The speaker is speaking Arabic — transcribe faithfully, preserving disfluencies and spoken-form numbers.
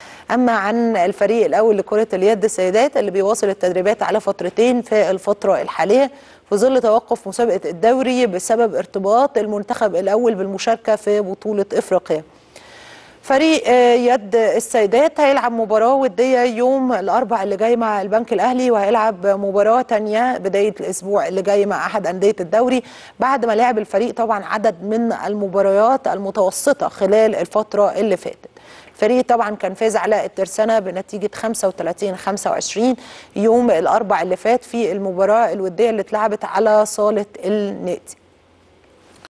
أما عن الفريق الأول لكرة اليد السيدات اللي بيواصل التدريبات على فترتين في الفترة الحالية في ظل توقف مسابقة الدوري بسبب ارتباط المنتخب الأول بالمشاركة في بطولة إفريقيا. فريق يد السيدات هيلعب مباراة ودية يوم الأربع اللي جاي مع البنك الأهلي، وهيلعب مباراة تانية بداية الأسبوع اللي جاي مع أحد أندية الدوري، بعد ما لعب الفريق طبعا عدد من المباريات المتوسطة خلال الفترة اللي فاتت. الفريق طبعا كان فاز على الترسانة بنتيجة خمسة وثلاثين خمسة وعشرين يوم الأربع اللي فات في المباراة الودية اللي اتلعبت على صالة النادي.